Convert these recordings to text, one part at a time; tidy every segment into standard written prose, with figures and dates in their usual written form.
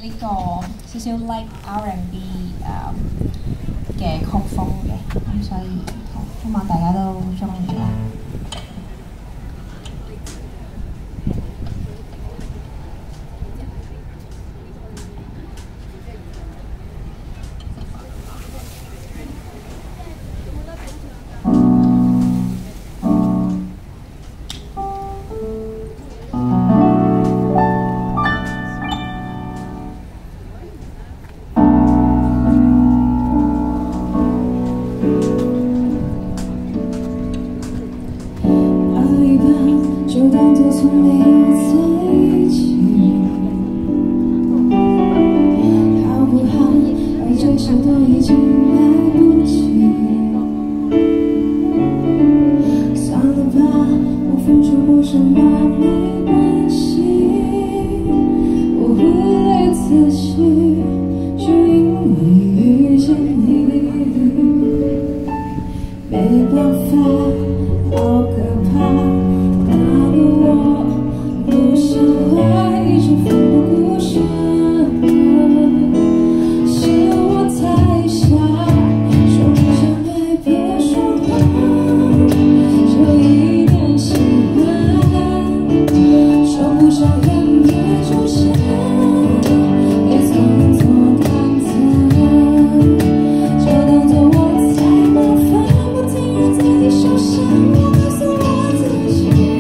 呢個少少 like R&B 嘅曲風嘅，咁所以希望大家都中意啦。 就当作从没有在一起，好不好？爱这些都已经来不及。算了吧，我付出过什么没关系，我忽略自己，就因为遇见你，没办法，好可怕。不想画一场奋不顾身，是我太傻，说不上爱别说谎，就一点喜欢，说不上恨别纠缠，别匆匆感叹，就当作我太麻烦，不停留在你手上，我告诉我自己。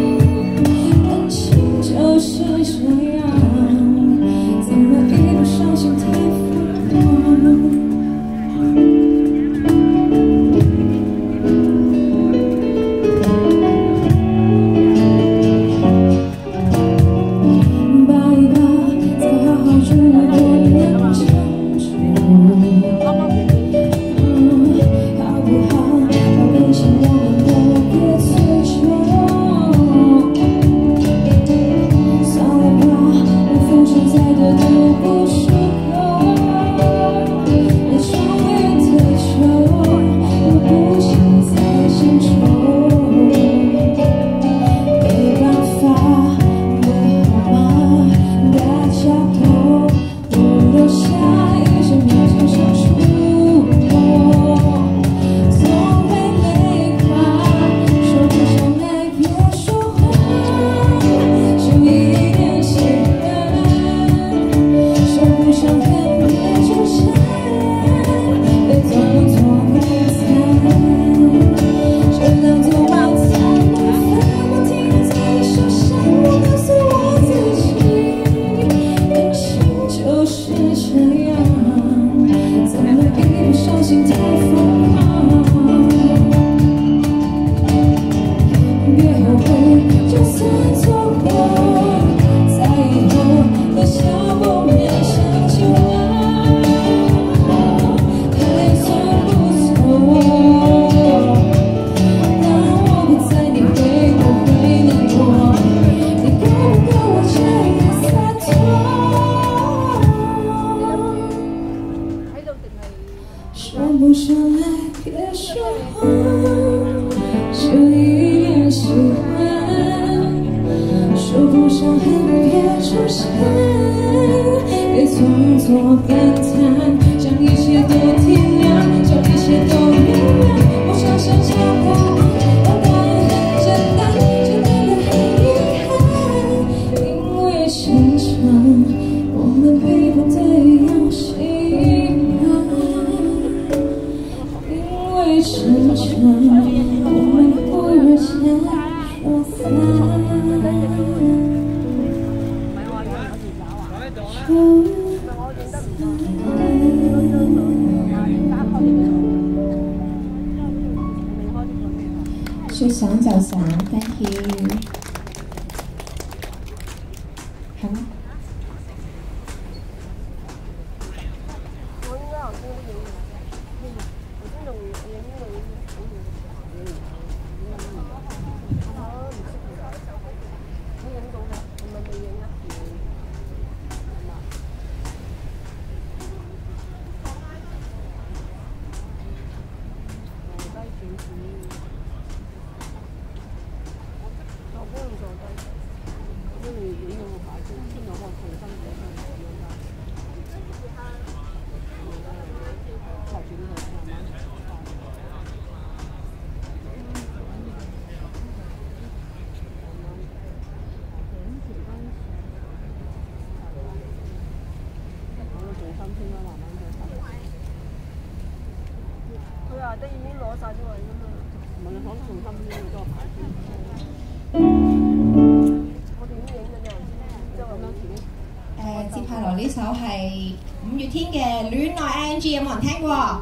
就是这样，怎么一不小心太疯狂？抱一抱，再好好去过人相处，好不好？要不请我们都别催求。再多都不出口，我终于退休，我不想再献丑，没办法，为好吗？大家都不留下一些勉强相处，从未累垮，说不上爱别说谎，就一点喜欢。不想恨别纠缠，别匆匆感叹，就当作我太麻烦，我停留在你手上，我告诉我自己，感情就是这样，怎么一不小心太疯狂？别后悔，就算错过，在以后的小梦面想起我，还算不错。当我不在，你会不会难过？你够不够我这样洒脱？说不上来，别说谎，就一点喜欢。说不上恨，别纠缠，别匆匆感叹，将一切都体谅，将一切都原谅。我想想找答案，答案很简单，简单的很遗憾，因为成长，我们配不对样习惯，因为成长，我们忽然间分散。 是想角翔 ，Thank you。好吗？ 佢話得已經攞晒啲位㗎嘛，問你講重新呢個牌子。我點影嘅啫？即係咁樣自己。 接下來呢首係五月天嘅《戀愛 ING》，有冇人聽過？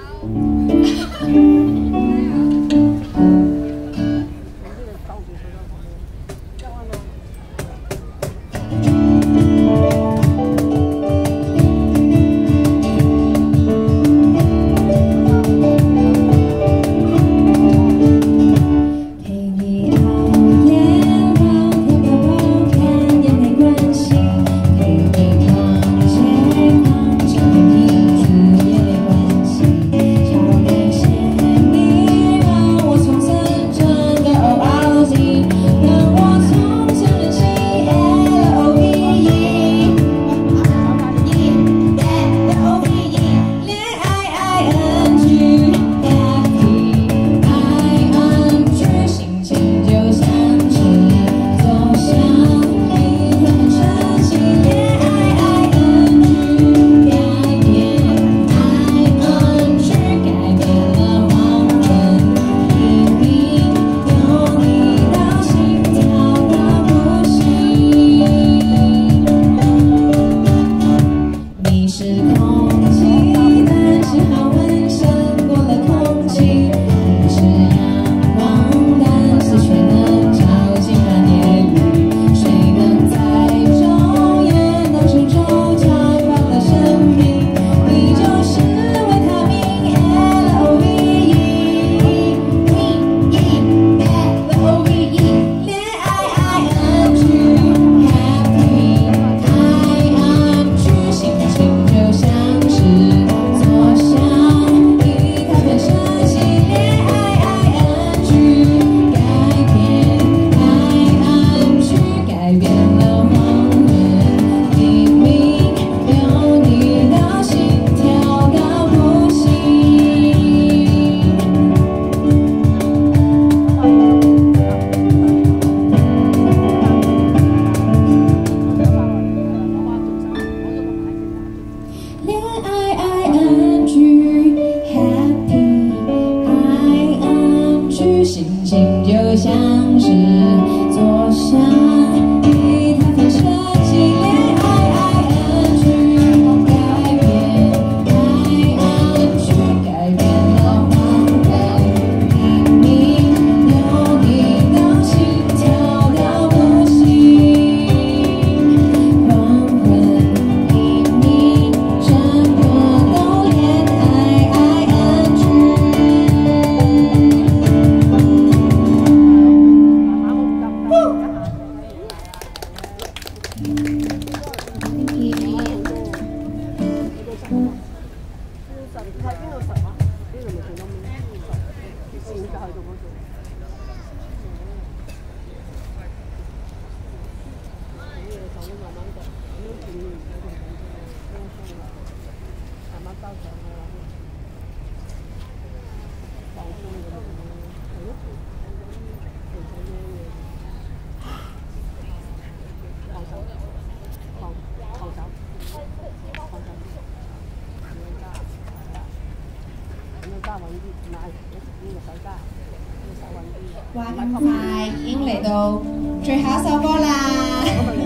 哇！咁快已經嚟到最後一首歌啦。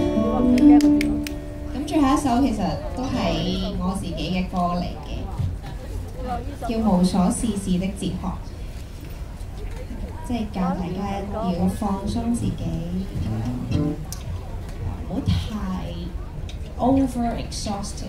咁最後一首其實都係我自己嘅歌嚟嘅，叫《無所事事的哲學》，即係教大家要放鬆自己，唔好太 over exhausted。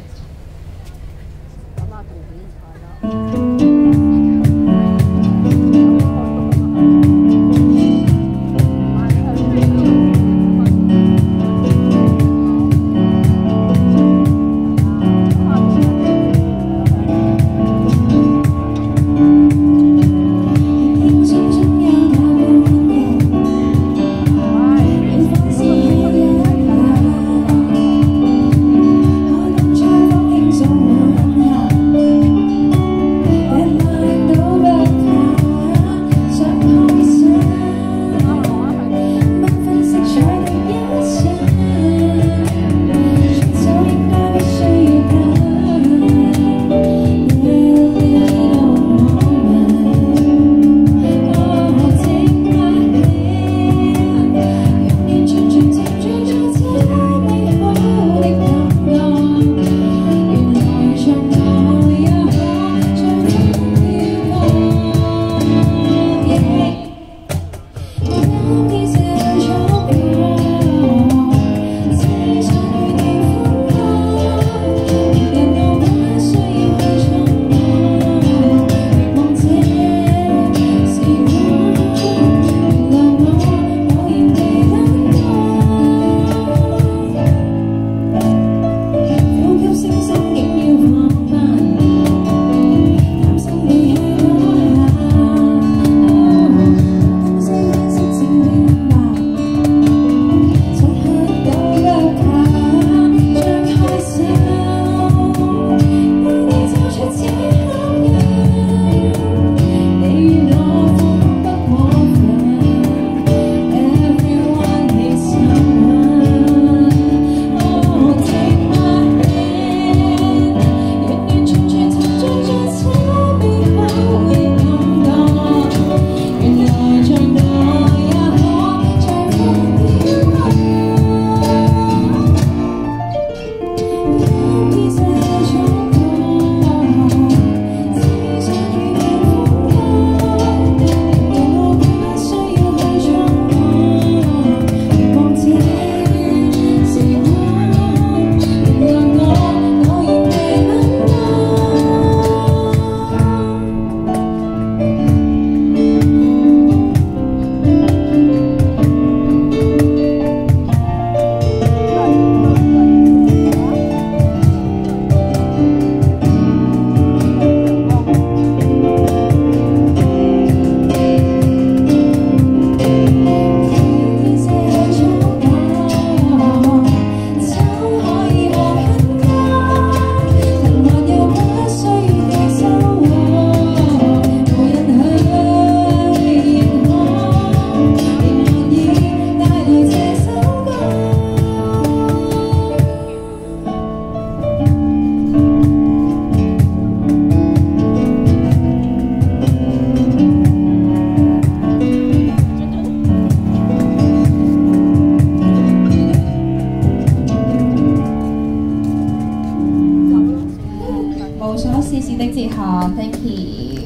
無所事事的哲學 ，thank you。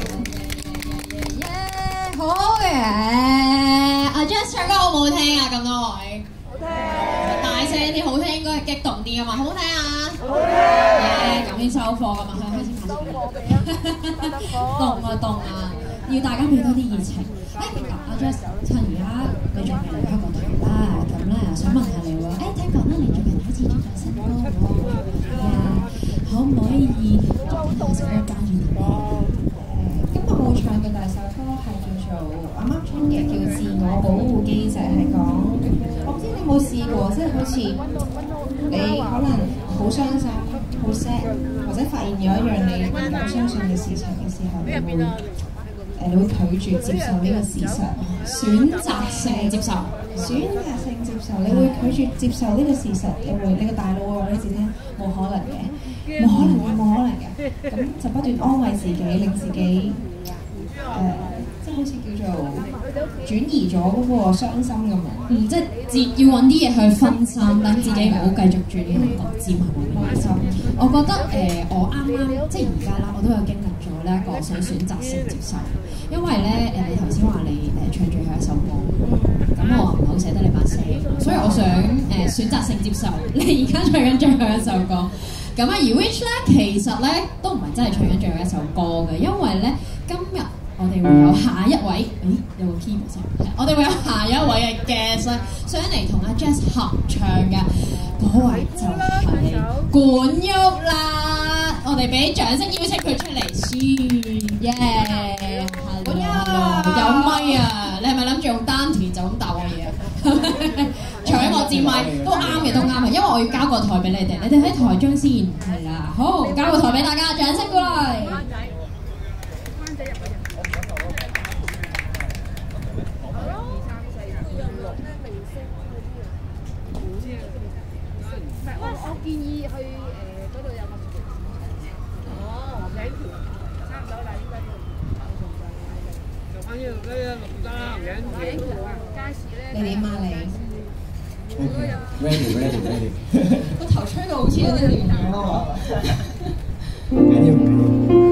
好好嘅，阿 Jess 唱歌好唔好聽啊？咁多位，好聽，大聲啲，好聽應該係激動啲噶嘛，好唔好聽啊？好聽，咁先收貨噶嘛，開始拍。收貨未啊？凍啊！要大家俾多啲熱情。阿 Jess 趁而家你仲未嚟香港台啦，咁咧想問下你喎，聽講咧你最近好似出咗新歌喎，可唔可以講下首歌關於點咧？ 今日冇唱嘅第二首歌係叫做啱啱出嘅，叫《自我保護機制》，係講我唔知你有冇試過，即係好似你可能好傷心、好 sad， 或者發現有一樣你唔夠相信嘅事情嘅時候，你會拒絕接受呢個事實，選擇性接受，你會拒絕接受呢個事實，你個大腦會話俾自己聽冇可能嘅，冇可能嘅，咁就不斷安慰自己，令自己即係好似叫做轉移咗嗰個傷心咁樣。 即係要揾啲嘢去分心，等自己唔好繼續轉呢個尖係咪？冇錯。我覺得我啱啱即係而家啦，我都有經歷咗呢一個想選擇性接受，因為咧你頭先話你唱最後一首歌，咁我唔係好捨得你把聲，所以我想選擇性接受你而家唱緊最後一首歌。咁而 Which 咧其實咧都唔係真係唱緊最後一首歌嘅，因為咧今日我哋會有下一位，有個 keyboard 聲，我哋會有下一位嘅 guest 咧上嚟同阿 Jess 合唱嘅，嗰位就係管旭啦，我哋俾掌聲邀請佢出嚟先，耶！管旭有咪啊？你係咪諗住用單田就咁答我嘢啊？搶我支咪都啱嘅，都啱嘅，因為我要交個台俾你哋，你哋喺台中先，係啦，好，交個台俾大家，掌聲過嚟。 我建議去嗰度有個名條差唔多啦，應該要。就反正嗰個名條啊，街市咧。 你點啊你 ？Ready。 個頭吹到好似有啲亂咁喎。 唔緊要。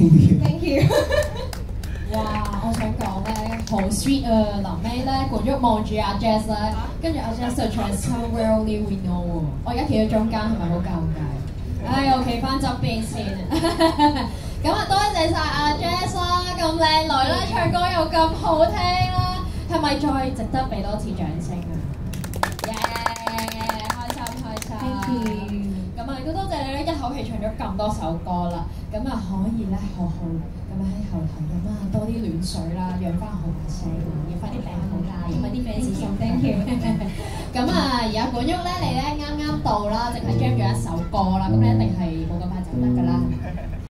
you。 Thank you。 哇！我想講咧，好 sweet 啊！臨尾咧，管喐望住阿 Jazz 咧，跟住阿 Jazz 就唱 Somewhere Only We Know 喎。我而家企喺中間，係咪好尷尬？唉，我企翻側邊先。咁啊，多謝晒阿 Jazz 啦，咁靚女啦，唱歌又咁好聽啦，係咪再值得俾多次掌聲啊？耶！開心開心。 Thank you。 咁啊，亦都多謝你咧，一口氣唱咗咁多首歌啦，咁啊可以咧好好咁喺後頭飲啊多啲暖水啦，養翻好把聲，要快啲病好啦，因為啲 fans 心 thank you。咁啊，而家管喐咧，你咧啱啱到啦，淨係 jam 咗一首歌啦，咁你一定係